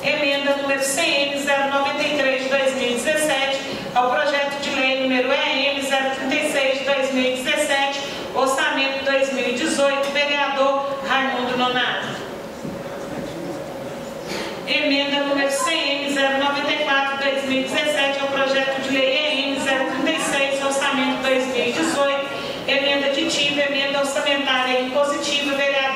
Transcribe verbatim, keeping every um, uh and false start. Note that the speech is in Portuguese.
Emenda número C N zero noventa e três de dois mil e dezessete ao projeto de lei número E M zero trinta e seis de dois mil e dezessete, orçamento dois mil e dezoito, vereador Raimundo Nonato. Emenda número C N zero noventa e quatro de dois mil e dezessete ao projeto de lei E M zero trinta e seis, orçamento dois mil e dezoito, emenda aditiva, emenda orçamentária impositiva, vereador